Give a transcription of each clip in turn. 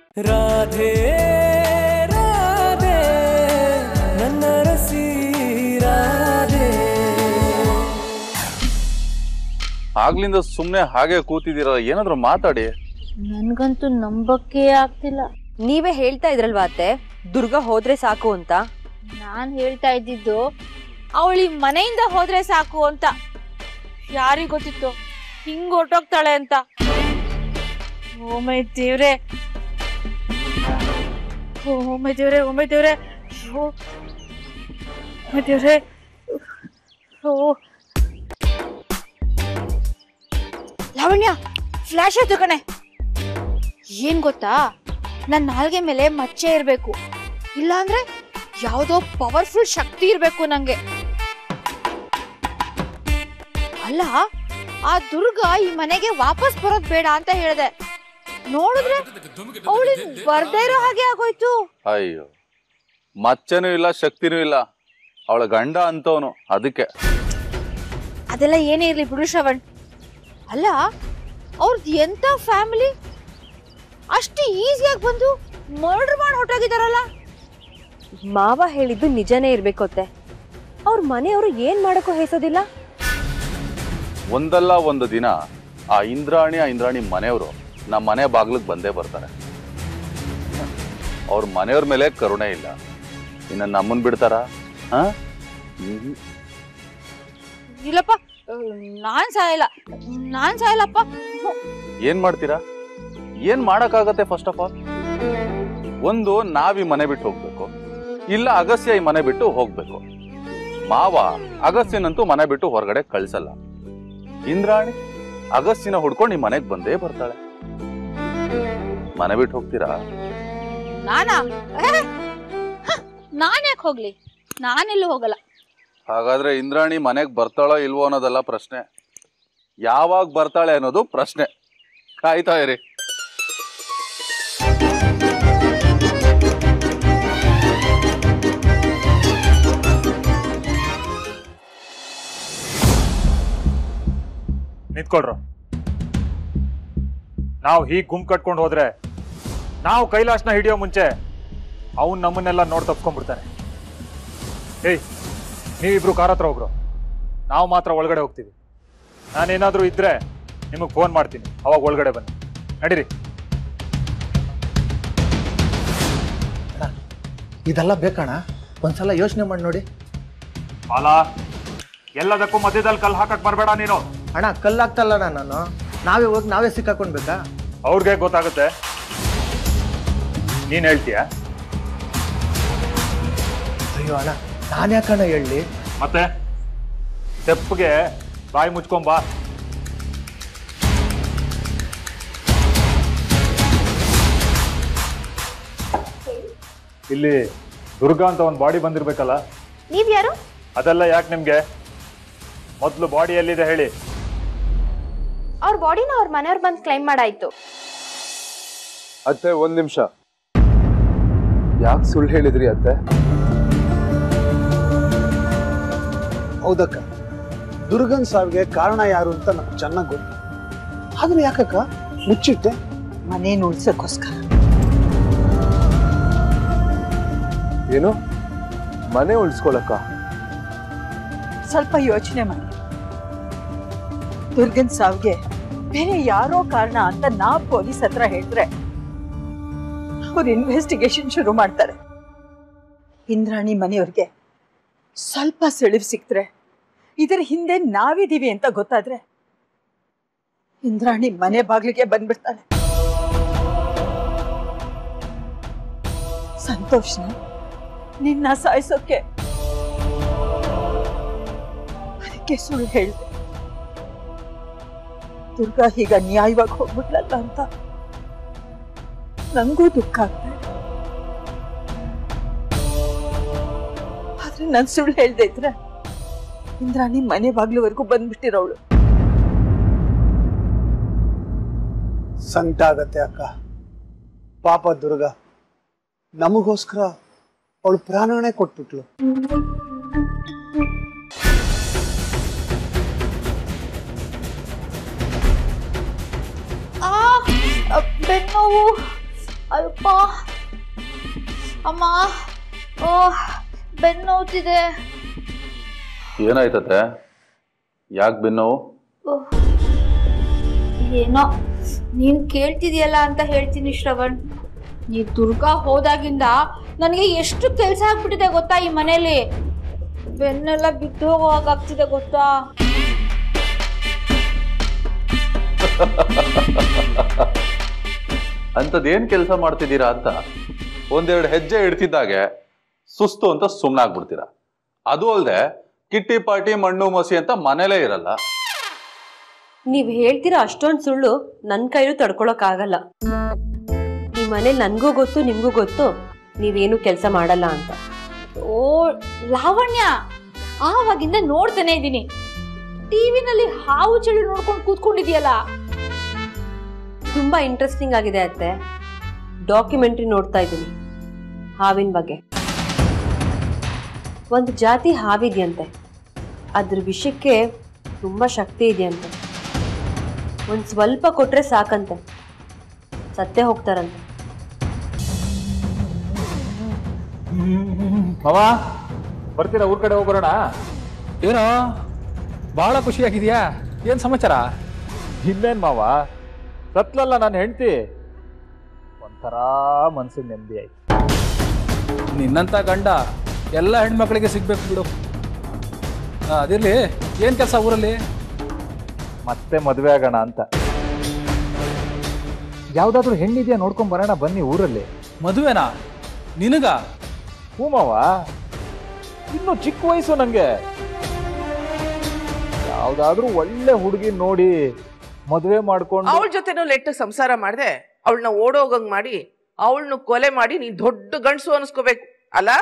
ರಾಧೆ ರಾಧೆ ನನ್ನ ರಸಿ ರಾಧೆ. ಆಗ್ಲಿಂದ ಸುಮ್ನೆ ಹಾಗೆ ಕೂತಿದ್ದೀರ, ಏನಾದ್ರು ಮಾತಾಡಿ. ನನ್ಗಂತೂ ನಂಬಕ್ಕೆ ಆಗ್ತಿಲ್ಲ. ನೀವೇ ಹೇಳ್ತಾ ಇದ್ರಲ್ವಾ ಅತ್ತೆ, ದುರ್ಗಾ ಹೋದ್ರೆ ಸಾಕು ಅಂತ. ನಾನ್ ಹೇಳ್ತಾ ಇದ್ದಿದ್ದು ಅವಳಿ ಮನೆಯಿಂದ ಹೋದ್ರೆ ಸಾಕು ಅಂತ. ಯಾರಿಗ್ ಗೊತ್ತಿತ್ತು ಹಿಂಗ್ ಹೊರ್ಟೋಗ್ತಾಳೆ ಅಂತ. ಓ ಮೈ ದೇವ್ರೆ, ಓ ಮೈ ದೇವ್ರೆ, ಓ ಮೈ ದೇವ್ರೆ, ಓ ಮೈ ದೇವ್ರೆ. ಓ ಲಾವಣ್ಯ, ಫ್ಲಾಶ್ ಆಯ್ತು ಕಣೆ. ಏನ್ ಗೊತ್ತಾ, ನನ್ ನಾಲ್ಗೆ ಮೇಲೆ ಮಚ್ಚೆ ಇರ್ಬೇಕು, ಇಲ್ಲಾಂದ್ರೆ ಯಾವ್ದೋ ಪವರ್ಫುಲ್ ಶಕ್ತಿ ಇರ್ಬೇಕು ನಂಗೆ. ಅಲ್ಲ, ಆ ದುರ್ಗಾ ಈ ಮನೆಗೆ ವಾಪಸ್ ಬರೋದ್ ಬೇಡ ಅಂತ ಹೇಳ್ದೆ, ನೋಡಿದ್ರೆ ಅವಳಿಗೆ ಬರ್ದೇ ಇರೋ ಹಾಗೆ ಆಗೋಯ್ತು. ಅಯ್ಯೋ, ಮಚ್ಚನೂ ಇಲ್ಲ ಶಕ್ತಿನೂ ಇಲ್ಲ, ಅವಳ ಗಂಡ ಅಂತವನು, ಅದಕ್ಕೆ. ಅದೆಲ್ಲ ಏನೇ ಇರ್ಲಿ ಬಿಡು ಶ್ರವಣ್. ಅಲ್ಲ, ಅವ್ರದ್ದು ಎಂತ ಫ್ಯಾಮಿಲಿ, ಅಷ್ಟು ಈಸಿಯಾಗಿ ಬಂದು ಮರ್ಡರ್ ಮಾಡಿ ಹೊರಟೋಗಿದಾರಲ್ಲ. ಮಾವ ಹೇಳಿದ್ದು ನಿಜನೇ ಇರ್ಬೇಕು ಅತ್ತೆ. ಅವ್ರ ಮನೆಯವರು ಏನ್ ಮಾಡಕ್ಕೂ ಹೇಸೋದಿಲ್ಲ. ಒಂದಲ್ಲ ಒಂದು ದಿನ ಆ ಇಂದ್ರಾಣಿ ಮನೆಯವರು ನಮ್ಮ ಮನೆ ಬಾಗ್ಲಿಗೆ ಬಂದೇ ಬರ್ತಾರೆ. ಅವ್ರ ಮನೆಯವ್ರ ಮೇಲೆ ಕರುಣೆ ಇಲ್ಲ, ಇನ್ನ ನಮ್ಮನ್ ಬಿಡ್ತಾರ? ಇಲ್ಲಪ್ಪ, ನಾನ್ ಸಾಯಲ್ಲಪ್ಪ. ಏನ್ ಮಾಡ್ತೀರಾ? ಏನ್ ಮಾಡಕ್ಕಾಗತ್ತೆ? ಫಸ್ಟ್ ಆಫ್ ಆಲ್, ಒಂದು ನಾವ್ ಈ ಮನೆ ಬಿಟ್ಟು ಹೋಗ್ಬೇಕು, ಇಲ್ಲ ಅಗಸ್ಯ ಈ ಮನೆ ಬಿಟ್ಟು ಹೋಗ್ಬೇಕು. ಮಾವ ಅಗಸ್ಯನಂತೂ ಮನೆ ಬಿಟ್ಟು ಹೊರಗಡೆ ಕಳ್ಸಲ್ಲ. ಇಂದ್ರಾಣಿ ಅಗಸ್ಯನ ಹುಡ್ಕೊಂಡು ಈ ಮನೆಗ್ ಬಂದೇ ಬರ್ತಾಳೆ. ಮನೆ ಬಿಟ್ಟು ಹೋಗ್ತೀರಾ? ನಾನ್ ಯಾಕೆ ಹೋಗ್ಲಿ? ನಾನೆಲ್ಲೂ ಹೋಗಲ್ಲ. ಹಾಗಾದ್ರೆ ಇಂದ್ರಾಣಿ ಮನೆಗ್ ಬರ್ತಾಳೋ ಇಲ್ವೋ ಅನ್ನೋದಲ್ಲ ಪ್ರಶ್ನೆ, ಯಾವಾಗ ಬರ್ತಾಳೆ ಅನ್ನೋದು ಪ್ರಶ್ನೆ. ಕಾಯ್ತಾ ಇರಿ. ನಿಂತ್ಕೊಳ್ರು. ನಾವು ಹೀಗ್ ಗುಂಪು ಕಟ್ಕೊಂಡು ಹೋದ್ರೆ ನಾವು ಕೈಲಾಶ್ನ ಹಿಡಿಯೋ ಮುಂಚೆ ಅವನ್ ನಮ್ಮನ್ನೆಲ್ಲ ನೋಡಿ ತಪ್ಸ್ಕೊಂಡ್ಬಿಡ್ತಾನೆ. ಏಯ್, ನೀವಿಬ್ರು ಕಾರ್ ಹತ್ರ ಹೋಗ್ರು, ನಾವು ಮಾತ್ರ ಒಳಗಡೆ ಹೋಗ್ತೀವಿ. ನಾನೇನಾದ್ರೂ ಇದ್ರೆ ನಿಮಗೆ ಫೋನ್ ಮಾಡ್ತೀನಿ, ಅವಾಗ ಒಳಗಡೆ ಬನ್ನಿ. ನಡೀರಿ. ಇದೆಲ್ಲ ಬೇಕಣ್ಣ, ಒಂದ್ಸಲ ಯೋಚನೆ ಮಾಡಿ ನೋಡಿ. ಬಾಲ, ಎಲ್ಲದಕ್ಕೂ ಮಧ್ಯದಲ್ಲಿ ಕಲ್ಲು ಹಾಕಕ್ ಬರಬೇಡ ನೀನು. ಅಣ್ಣ, ಕಲ್ಲಾಗ್ತಲ್ಲ ನಾನು, ನಾವೇ ಹೋಗಿ ನಾವೇ ಸಿಕ್ಕಾಕೊಂಡ್ಬೇಕಾ? ಅವ್ರಿಗೆ ಗೊತ್ತಾಗುತ್ತೆ, ನೀನ್ ಹೇಳ್ತೀಯ? ಅಯ್ಯೋ ಅಣ್ಣ, ನಾನು ಯಾಕಣ್ಣ ಹೇಳಿ? ಮತ್ತೆ ತೆಪ್ಪಗೆ ಬಾಯಿ ಮುಚ್ಕೊಂಬಾ. ಇಲ್ಲಿ ದುರ್ಗಾ ಅಂತ ಒಂದು ಬಾಡಿ ಬಂದಿರ್ಬೇಕಲ್ಲ? ನೀವ್ ಯಾರು? ಅದೆಲ್ಲ ಯಾಕೆ ನಿಮ್ಗೆ? ಮೊದ್ಲು ಬಾಡಿ ಎಲ್ಲಿದೆ ಹೇಳಿ. ಅವ್ರ ಬಾಡಿನ ಅವ್ರ ಮನೆಯವ್ರು ಬಂದು ಕ್ಲೈಮ್ ಮಾಡಾಯ್ತು. ಅತ್ತೆ, ಒಂದ್ ನಿಮಿಷ. ಯಾಕೆ ಸುಳ್ಳು ಹೇಳಿದ್ರಿ ಅತ್ತೆ? ಹೌದಕ್ಕ, ದುರ್ಗನ್ ಸಾವಿಗೆ ಕಾರಣ ಯಾರು ಅಂತ ನಮ್ಗೆ ಚೆನ್ನಾಗಿ ಗೊತ್ತು. ಆದ್ರೆ ಯಾಕಕ್ಕ ಮುಚ್ಚಿಟ್ಟೆ? ಮನೇನ ಉಳ್ಸಕ್ಕೋಸ್ಕರ. ಏನು, ಮನೆ ಉಳಿಸ್ಕೊಳಕ್ಕ? ಸ್ವಲ್ಪ ಯೋಚನೆ ಮಾಡಿ. ದುರ್ಗನ್ ಸಾವಿಗೆ ಬೇರೆ ಯಾರೋ ಕಾರಣ ಅಂತ ನಾವು ಪೊಲೀಸ್ ಹತ್ರ ಹೇಳಿದ್ರೆ ಅವ್ರು ಇನ್ವೆಸ್ಟಿಗೇಷನ್ ಶುರು ಮಾಡ್ತಾರೆ. ಇಂದ್ರಾಣಿ ಮನೆಯವ್ರಿಗೆ ಸ್ವಲ್ಪ ಸುಳಿವು ಸಿಕ್ತ್ರೆ, ಇದರ ಹಿಂದೆ ನಾವಿದೀವಿ ಅಂತ ಗೊತ್ತಾದ್ರೆ ಇಂದ್ರಾಣಿ ಮನೆ ಬಾಗಿಲಿಗೆ ಬಂದ್ಬಿಡ್ತಾಳೆ. ಸಂತೋಷ್ನ ನಿನ್ನ ಸಾಯಿಸೋಕೆ ಅದಕ್ಕೆ ಸುಳ್ಳು ಹೇಳಿದೆ. ದುರ್ಗಾ ಈಗ ನ್ಯಾಯವಾಗಿ ಹೋಗ್ಬಿಡ್ಲಲ್ಲ ಅಂತ ನಂಗೂ ದುಃಖ ಆಗ್ತಾ ಇದೆ. ಆದ್ರೆ ನನ್ ಸುಳ್ಳು ಹೇಳ್ದೆ ಇದ್ರೆ ಇಂದ್ರಾಣಿ ಮನೆ ಬಾಗ್ಲುವರೆಗೂ ಬಂದ್ಬಿಟ್ಟಿರೋಳು. ಸಂಕಟ ಆಗತ್ತೆ ಅಕ್ಕ. ಪಾಪ ದುರ್ಗಾ ನಮಗೋಸ್ಕರ ಅವಳು ಪ್ರಾಣನೇ ಕೊಟ್ಬಿಟ್ಲು. ಬೆನ್ನೋವು ಅಲ್ಪ ಅಮ್ಮ, ಓ ಬೆನ್ನು ನೋವ್ತಿದೆ. ಏನಾಯ್ತತೆ? ಯಾಕೆ ಬೆನ್ನೋವು? ಏನೋ ನೀನ್ ಕೇಳ್ತಿದ್ಯಲ್ಲ ಅಂತ ಹೇಳ್ತೀನಿ ಶ್ರವಣ್. ನೀ ದುರ್ಗಾ ಹೋದಾಗಿಂದ ನನಗೆ ಎಷ್ಟು ಕೆಲಸ ಆಗ್ಬಿಟ್ಟಿದೆ ಗೊತ್ತಾ ಈ ಮನೇಲಿ. ಬೆನ್ನೆಲ್ಲ ಬಿದ್ದು ಹೋಗಾಗ್ತಿದೆ ಗೊತ್ತಾ. ಅಂಥದ್ದೇನ್ ಕೆಲಸ ಮಾಡ್ತಿದ್ದೀರಾ ಅಂತ ಒಂದೆರಡು ಹೆಜ್ಜೆ ಇಡ್ತಿದ್ದಾಗೆ ಸುಸ್ತು ಅಂತ ಸುಮ್ಮನಾಗ್ಬಿಡ್ತೀರಾ. ಅದು ಅಲ್ಲದೆ ಕಿಟ್ಟಿ ಪಾರ್ಟಿ ಮಣ್ಣು ಮಸಿ ಅಂತ ಮನೇಲೇ ಇರಲ್ಲ. ನೀವ್ ಹೇಳ್ತೀರಾ ಅಷ್ಟೊಂದು ಸುಳ್ಳು ನನ್ ಕೈಲೂ ತಡ್ಕೊಳಕ್ ಆಗಲ್ಲ. ಈ ಮನೇಲಿ ನನ್ಗೂ ಗೊತ್ತು ನಿಮ್ಗೂ ಗೊತ್ತು ನೀವೇನು ಕೆಲಸ ಮಾಡಲ್ಲ ಅಂತ. ಓ ಲಾವಣ್ಯ, ಆವಾಗಿಂದ ನೋಡ್ತಾನೆ ಇದ್ದೀನಿ. ಟಿವಿನಲ್ಲಿ ಹಾವು ಚಳಿ ನೋಡ್ಕೊಂಡು ಕೂತ್ಕೊಂಡಿದ್ಯಲ್ಲ. ತುಂಬಾ ಇಂಟ್ರೆಸ್ಟಿಂಗ್ ಆಗಿದೆ ಅತ್ತೆ. ಡಾಕ್ಯುಮೆಂಟ್ರಿ ನೋಡ್ತಾ ಇದ್ದೀನಿ ಹಾವಿನ ಬಗ್ಗೆ. ಒಂದು ಜಾತಿ ಹಾವಿದೆಯಂತೆ, ಅದ್ರ ವಿಷಯಕ್ಕೆ ತುಂಬಾ ಶಕ್ತಿ ಇದೆಯಂತೆ. ಒಂದ್ ಸ್ವಲ್ಪ ಕೊಟ್ರೆ ಸಾಕಂತೆ ಸತ್ತೇ ಹೋಗ್ತಾರಂತೆ. ಮಾವ ಬರ್ತೀರಾ? ಊರ್ ಕಡೆ ಹೋಗೋಣ. ಏನೋ ಬಹಳ ಖುಷಿಯಾಗಿದ್ಯಾ? ಏನ್ ಸಮಾಚಾರ? ಇನ್ನೇನ್ ಮಾವ, ಸತ್ಲಲ್ಲ ನನ್ನ ಹೆಂಡತಿ. ಒಂಥರ ಮನ್ಸಿಗೆ ನೆಮ್ಮದಿ ಆಯ್ತು. ನಿನ್ನಂತ ಗಂಡ ಎಲ್ಲ ಹೆಣ್ಮಕ್ಳಿಗೆ ಸಿಗ್ಬೇಕು ಬಿಡು. ಅದಿರ್ಲಿ, ಏನ್ ಕೆಲಸ ಊರಲ್ಲಿ? ಮತ್ತೆ ಮದುವೆ ಆಗೋಣ ಅಂತ. ಯಾವ್ದಾದ್ರು ಹೆಣ್ಣಿದ್ಯಾ ನೋಡ್ಕೊಂಡ್ ಬರೋಣ ಬನ್ನಿ ಊರಲ್ಲಿ. ಮದುವೆನಾ ನಿನಗ? ಹೂ ಮಾವ, ಇನ್ನು ಚಿಕ್ಕ ವಯಸ್ಸು ನಂಗೆ. ಯಾವ್ದಾದ್ರೂ ಒಳ್ಳೆ ಹುಡುಗಿ ನೋಡಿ ಮದುವೆ ಮಾಡ್ಕೊಂಡು ಅವಳ ಜೊತೆನೂ ಲೆಟ್ಟು ಸಂಸಾರ ಮಾಡ್ದೆ ಅವಳನ್ನ ಓಡೋಗಂಗ್ ಮಾಡಿ ಅವಳನ್ನು ಕೊಲೆ ಮಾಡಿ ನೀನ್ ದೊಡ್ಡ ಗಂಡಸು ಅನ್ಸ್ಕೋಬೇಕು ಅಲ್ಲ?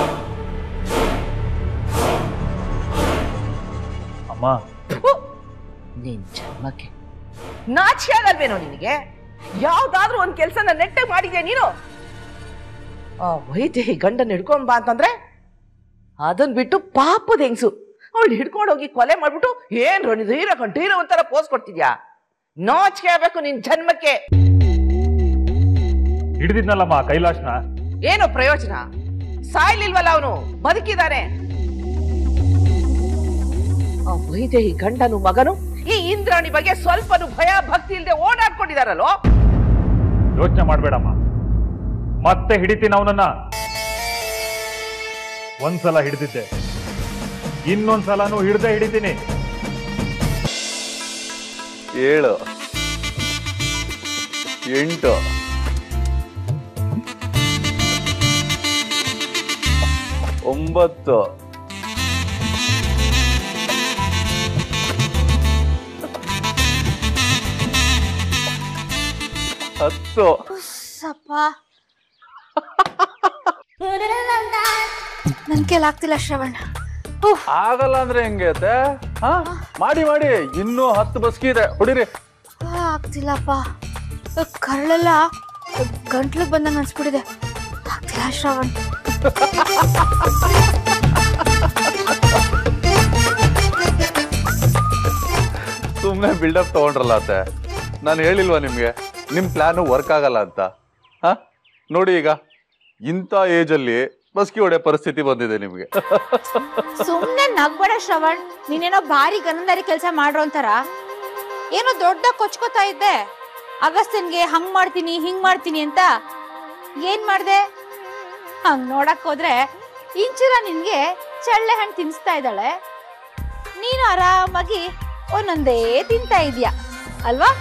ಅಮ್ಮ, ನಿನ್ ಜನ್ಮಕ್ಕೆ ನಾಚಿಕೆ ಆಗಲ್ವೇನೋ ನಿನಗೆ? ಯಾವ್ದಾದ್ರೂ ಒಂದ್ ಕೆಲ್ಸನ ನೆಟ್ಟಾಗಿ ಮಾಡಿದ್ಯಾ ನೀನು? ಆ ವೈದೇಹಿ ಗಂಡನ್ ಹಿಡ್ಕೊಂಡ್ ಬಾ ಅಂತಂದ್ರೆ ಅದನ್ ಬಿಟ್ಟು ಪಾಪದ ಹೆಂಗ್ಸು ಅವಳು ಹಿಡ್ಕೊಂಡು ಹೋಗಿ ಕೊಲೆ ಮಾಡ್ಬಿಟ್ಟು ಏನ್ ಧೀರ ಕಂಠೀರ ಒಂಥರ ಪೋಸ್ ಕೊಡ್ತಿದ್ಯಾ? ನಾಚಿಕೆ ಆಗ್ಬೇಕು ನಿನ್ ಜನ್ಮಕ್ಕೆ. ಹಿಡಿದಿದ್ನಲ್ಲಮ್ಮ ಕೈಲಾಶ್ನ. ಏನು ಪ್ರಯೋಜನ? ಸಾಯ್ಲಿಲ್ವಲ್ಲ ಅವನು, ಬದುಕಿದಾನೆ. ಆ ವೈದೇಹಿ ಗಂಡನು ಮಗನು ಈ ಇಂದ್ರಾಣಿ ಬಗ್ಗೆ ಸ್ವಲ್ಪನು ಭಯ ಭಕ್ತಿ ಇಲ್ಲದೆ ಓಡಾಡ್ಕೊಂಡಿದಾರಲ್ಲೋ. ಯೋಚನೆ ಮಾಡ್ಬೇಡಮ್ಮ, ಮತ್ತೆ ಹಿಡಿತೀನಿ ಅವನನ್ನ. ಒಂದ್ಸಲ ಹಿಡಿದಿದ್ದೆ, ಇನ್ನೊಂದ್ಸಲನೂ ಹಿಡ್ದೆ ಹಿಡಿತೀನಿ. 7 8 9 10 ಸಪ್ಪ ನನ್ ಕೈಲಾಗ್ತಿಲ್ಲ ಶ್ರವಣ್. ಆಗಲ್ಲ ಅಂದ್ರೆ ಹೆಂಗೆ? ಮಾಡಿ ಮಾಡಿ, ಇನ್ನೂ 10 ಬಸ್ಕಿ ಇದೆ, ಹೊಡಿರಿ. ಆಗ್ತಿಲ್ಲಪ್ಪ, ಕರಳೆಲ್ಲ ಗಂಟ್ಲಿಗೆ ಬಂದಂಗ ಅನ್ಸ್ಬಿಟ್ಟಿದೆ. ಆಗ್ತಿಲ್ಲ ಶ್ರವಣ್. ಸುಮ್ಮನೆ ಬಿಲ್ಡಪ್ ತಗೊಂಡ್ರಲ್ಲ ಅತ್ತೆ. ನಾನು ಹೇಳಿಲ್ವಾ ನಿಮ್ಗೆ ನಿಮ್ ಪ್ಲಾನು ವರ್ಕ್ ಆಗಲ್ಲ ಅಂತ? ನೋಡಿ ಈಗ ಇಂಥ ಏಜಲ್ಲಿ ಬಸ್ಕಿ ಹೊಡೆ ಪರಿಸ್ಥಿತಿ ಬಂದಿದೆ ನಿಮ್ಗೆ. ಸುಮ್ನೆ ನಗ್ಬೇಡ ಶ್ರವಣ್. ನೀನೇನೋ ಭಾರಿ ಗನಂದಾರಿ ಕೆಲಸ ಮಾಡ್ರೋ ಅಂತಾರ. ಏನೋ ದೊಡ್ಡ ಕೊಚ್ಕೋತಾ ಇದ್ದೆ ಅಗಸ್ತ್ಯನ್ಗೆ ಹಂಗ್ ಮಾಡ್ತೀನಿ ಹಿಂಗ್ ಮಾಡ್ತೀನಿ ಅಂತ. ಏನ್ ಮಾಡ್ದೆ? ಹಂಗ್ ನೋಡಕ್ ಹೋದ್ರೆ ಇಂಚಿರ ನಿನ್ಗೆ ಚಳ್ಳೆ ಹಣ್ಣು ತಿನ್ಸ್ತಾ ಇದ್ದಾಳೆ. ನೀನು ಆರಾಮಾಗಿ ಒಂದೊಂದೇ ತಿಂತಾ ಇದೀಯ ಅಲ್ವಾ?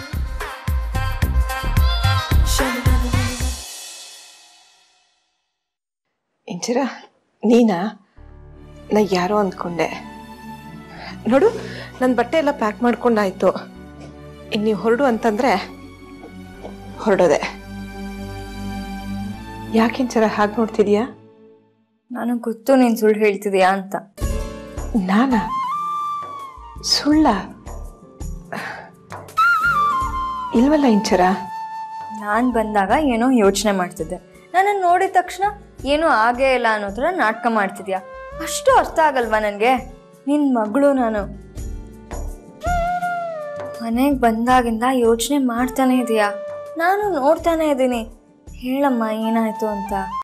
ಇಂಚಿರ ನೀನಾ? ನಾ ಯಾರೋ ಅಂದ್ಕೊಂಡೆ. ನೋಡು, ನನ್ನ ಬಟ್ಟೆ ಎಲ್ಲ ಪ್ಯಾಕ್ ಮಾಡ್ಕೊಂಡಾಯ್ತು. ಇನ್ನು ನೀವು ಹೊರಡು ಅಂತಂದ್ರೆ ಹೊರಡೋದೆ. ಯಾಕಿಂಚರ ಹಾಗೆ ನೋಡ್ತಿದ್ಯಾ? ನನಗೆ ಗೊತ್ತು ನೀನು ಸುಳ್ಳು ಹೇಳ್ತಿದ್ಯಾ ಅಂತ. ನಾನಾ? ಸುಳ್ಳ? ಇಲ್ವಲ್ಲ ಇಂಚರ. ನಾನು ಬಂದಾಗ ಏನೋ ಯೋಚನೆ ಮಾಡ್ತಿದ್ದೆ, ನನ್ನನ್ನು ನೋಡಿದ ತಕ್ಷಣ ಏನೂ ಆಗೇ ಇಲ್ಲ ಅನ್ನೋ ಥರ ನಾಟಕ ಮಾಡ್ತಿದ್ಯಾ. ಅಷ್ಟು ಅರ್ಥ ಆಗಲ್ವಾ ನನಗೆ? ನಿನ್ನ ಮಗಳು ನಾನು. ಮನೆಗೆ ಬಂದಾಗಿಂದ ಯೋಚನೆ ಮಾಡ್ತಾನೆ ಇದೀಯಾ, ನಾನು ನೋಡ್ತಾನೆ ಇದ್ದೀನಿ. ಹೇಳಮ್ಮ ಏನಾಯ್ತು ಅಂತ.